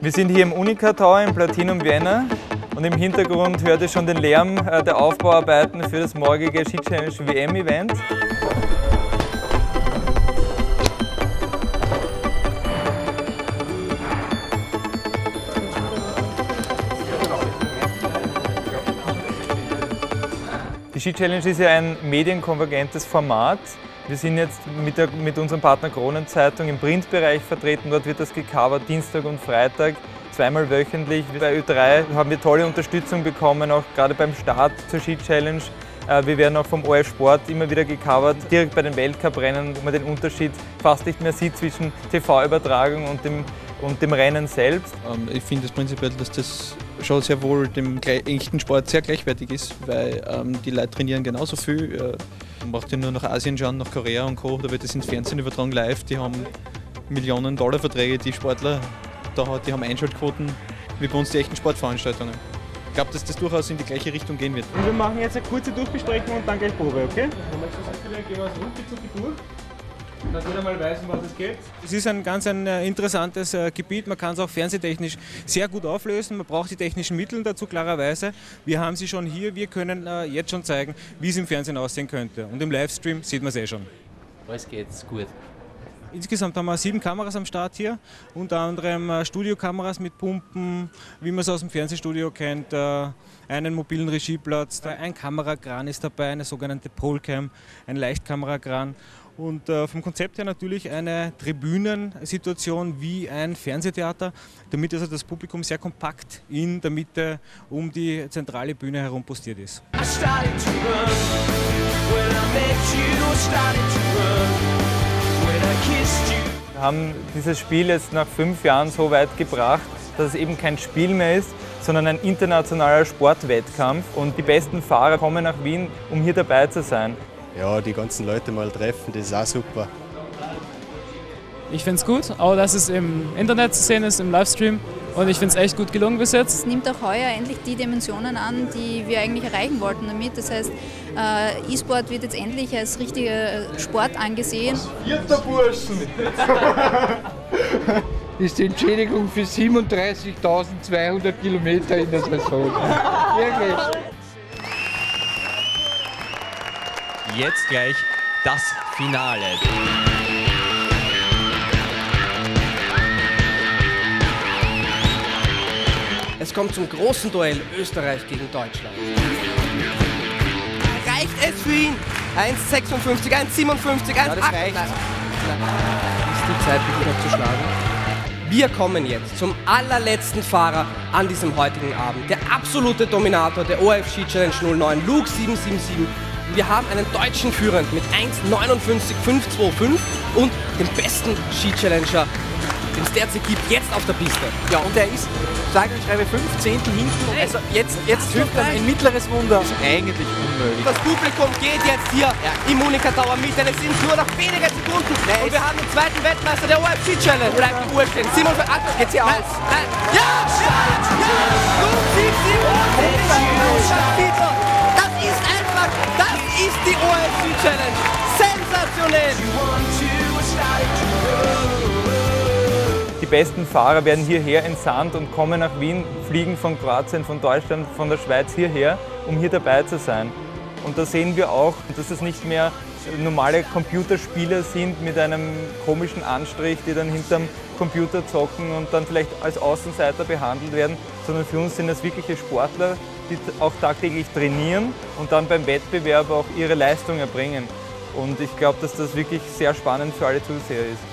Wir sind hier im Unica Tower in Platinum Vienna und im Hintergrund hört ihr schon den Lärm der Aufbauarbeiten für das morgige Ski Challenge WM-Event. Die Ski Challenge ist ja ein medienkonvergentes Format. Wir sind jetzt mit unserem Partner Kronenzeitung im Printbereich vertreten. Dort wird das gecovert, Dienstag und Freitag, zweimal wöchentlich. Bei Ö3 haben wir tolle Unterstützung bekommen, auch gerade beim Start zur Ski Challenge. Wir werden auch vom ORF Sport immer wieder gecovert, direkt bei den Weltcuprennen, wo man den Unterschied fast nicht mehr sieht zwischen TV-Übertragung und dem Rennen selbst. Ich finde es prinzipiell, dass das schon sehr wohl dem echten Sport sehr gleichwertig ist, weil die Leute trainieren genauso viel. Man braucht ja nur nach Asien schauen, nach Korea und Co. Da wird das ins Fernsehen übertragen live. Die haben Millionen-Dollar-Verträge, die Sportler. Die haben Einschaltquoten wie bei uns die echten Sportveranstaltungen. Ich glaube, dass das durchaus in die gleiche Richtung gehen wird. Und wir machen jetzt eine kurze Durchbesprechung und dann gleich Probe, okay? Vielleicht gehen wir es rucki durch, dass jeder mal weiß, um was es geht. Es ist ein ganz interessantes Gebiet, man kann es auch fernsehtechnisch sehr gut auflösen, man braucht die technischen Mittel dazu klarerweise. Wir haben sie schon hier, wir können jetzt schon zeigen, wie es im Fernsehen aussehen könnte. Und im Livestream sieht man es eh schon. Alles geht's gut. Insgesamt haben wir 7 Kameras am Start hier, unter anderem Studiokameras mit Pumpen, wie man es aus dem Fernsehstudio kennt, einen mobilen Regieplatz, ein Kamerakran ist dabei, eine sogenannte Polcam, ein Leichtkamerakran und vom Konzept her natürlich eine Tribünensituation wie ein Fernsehtheater, damit also das Publikum sehr kompakt in der Mitte um die zentrale Bühne herum postiert ist. Wir haben dieses Spiel jetzt nach 5 Jahren so weit gebracht, dass es eben kein Spiel mehr ist, sondern ein internationaler Sportwettkampf. Und die besten Fahrer kommen nach Wien, um hier dabei zu sein. Ja, die ganzen Leute mal treffen, das ist auch super. Ich finde es gut, auch dass es im Internet zu sehen ist, im Livestream. Und ich finde es echt gut gelungen bis jetzt. Es nimmt auch heuer endlich die Dimensionen an, die wir eigentlich erreichen wollten damit. Das heißt, E-Sport wird jetzt endlich als richtiger Sport angesehen. Vierter Burschen! Ist die Entschädigung für 37.200 Kilometer in der Saison. Wirklich. Jetzt gleich das Finale. Es kommt zum großen Duell Österreich gegen Deutschland. Reicht es für ihn? 1,56, 1,57, 1,58. Ja, das reicht. Ist die Zeit wirklich noch zu schlagen? Wir kommen jetzt zum allerletzten Fahrer an diesem heutigen Abend. Der absolute Dominator der ORF Ski Challenge 09, Luke 777. Wir haben einen Deutschen führend mit 1,59,525 und den besten Ski-Challenger, den es derzeit gibt, jetzt auf der Piste. Ja, und er ist, sage und schreibe, 5 Zehntel hinten. Also jetzt hilft ein mittleres Wunder. Das ist eigentlich unmöglich. Das Publikum geht jetzt hier im Unica Tower mit, denn es sind nur noch wenige Sekunden. Und wir haben den zweiten Weltmeister der ORF Ski Challenge. Bleibt die Uhr stehen. Simon, geht's hier aus? Nein. Ja! Das ist einfach, das ist die ORF Ski Challenge. Sensationell! Die besten Fahrer werden hierher entsandt und kommen nach Wien, fliegen von Kroatien, von Deutschland, von der Schweiz hierher, um hier dabei zu sein. Und da sehen wir auch, dass es nicht mehr normale Computerspieler sind mit einem komischen Anstrich, die dann hinterm Computer zocken und dann vielleicht als Außenseiter behandelt werden, sondern für uns sind das wirkliche Sportler, die auch tagtäglich trainieren und dann beim Wettbewerb auch ihre Leistung erbringen. Und ich glaube, dass das wirklich sehr spannend für alle Zuseher ist.